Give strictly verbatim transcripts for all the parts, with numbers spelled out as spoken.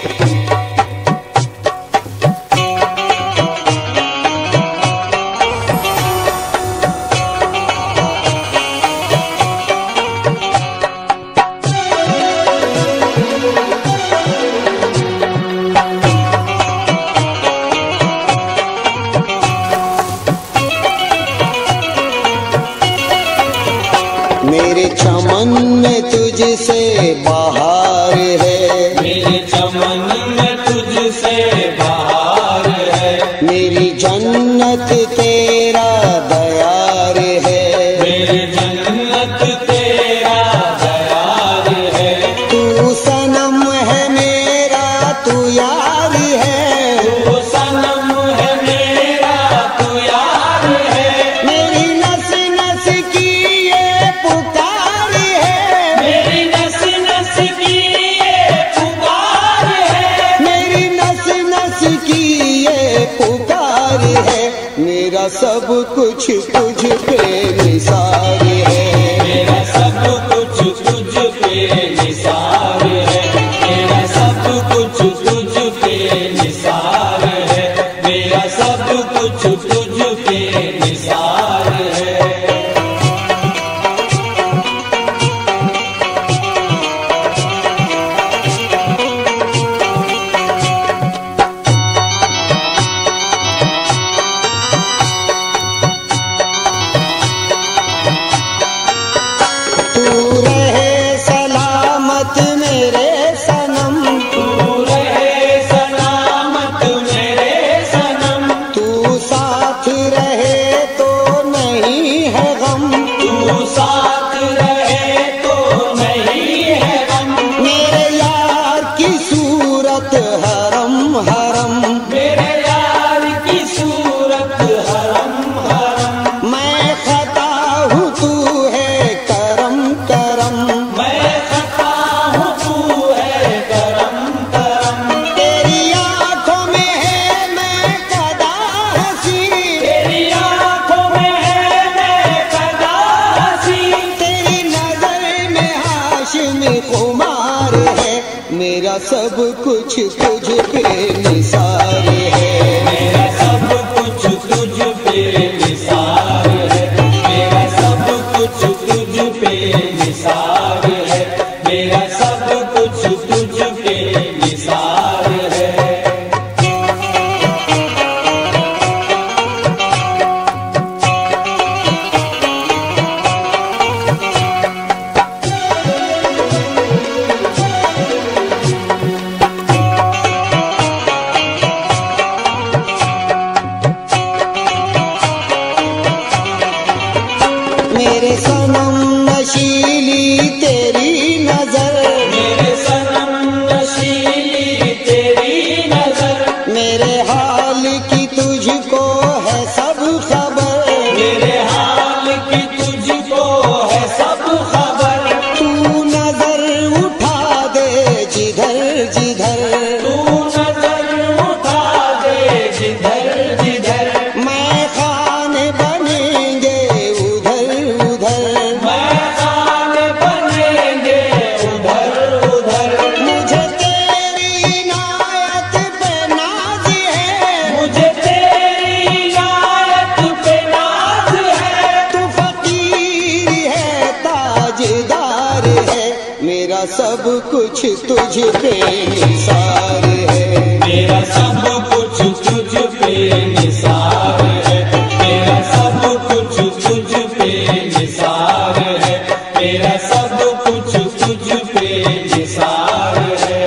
मेरे चमन में तुझसे बहार है, मेरे चमन में तुझसे बहार है, मेरी जन्नत तेरा दयार है, मेरी जन्नत तेरा दयार है। तू सनम है मेरा तू यार है, तू सनम है मेरा तू यार है, मेरी नस नस की ये पुकार है, मेरी नस नस की ये पुकार है, मेरी नस नस की ये पुकार है। मेरा सब कुछ तुझ पे निसार है, मेरा सब कुछ तुझ पे निसार है, मेरा सब कुछ तुझ पे निसार है, मेरा सब कुछ तुझ पे निसार है। तू रहे सलामत मेरे सनम, तू रहे सलामत मेरे सनम, तू साथ रहे तो नहीं है गम, तू साथ रहे तो नहीं है गम, मेरे यार की सूरत हरम हरम, मेरे यार की सूरत हरम हरम, मैं खता हूँ तू है करम करम, मैं खता हूँ तू है करम करम, तेरी आंखों में है मैं कदा हंसी, तेरी आंखों में है मैं कदा हंसी, तेरी नजर में हाशिमी खुमार है। मेरा सब कुछ तुझ पे निसार है, मेरा सब कुछ तुझ पे निसार है, मेरा सब कुछ तुझ पे निसार है, मेरा सब कुछ तुझ पे निसार है। मेरे सनम नशीली तेरी नजर, मेरे सनम नशीली तेरी नजर, मेरे हाल की तुझको है सब खबर, मेरे हाल की तुझको है सब खबर, तू नजर उठा दे जिधर जिधर, तू नजर उठा दे जिधर जिधर, मैं खान बनेंगे उधर उधर, मैं खान बनेंगे उधर उधर, मुझे तेरी नायत पे नाज है, मुझे तेरी नायत पे नाज है, तू फकीर है ताजदार है। मेरा सब कुछ तुझ पे निसार है, मेरा सब कुछ तुझ पे निसार है, मेरा सब कुछ तुझ पे निसार है, मेरा सब कुछ तुझ पे निसार है।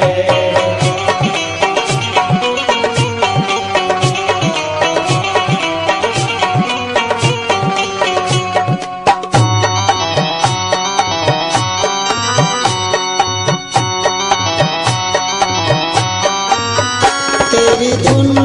तेरी धुन